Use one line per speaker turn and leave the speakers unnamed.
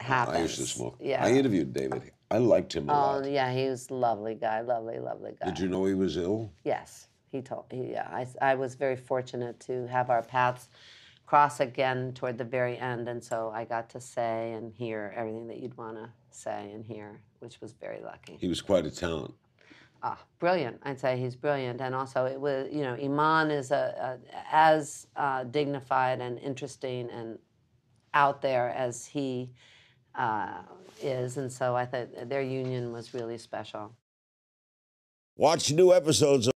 happens.
I used to smoke.
Yeah.
I interviewed David. I liked him a lot.
Oh, yeah, he was a lovely guy, lovely guy.
Did you know he was ill?
Yes, yeah, I was very fortunate to have our paths cross again toward the very end, and so I got to say and hear everything that you'd want to say and hear, which was very lucky.
He was quite a talent.
Brilliant. I'd say he's brilliant, and also it was, Iman is as dignified and interesting and out there as he is, and so I thought their union was really special.
Watch new episodes of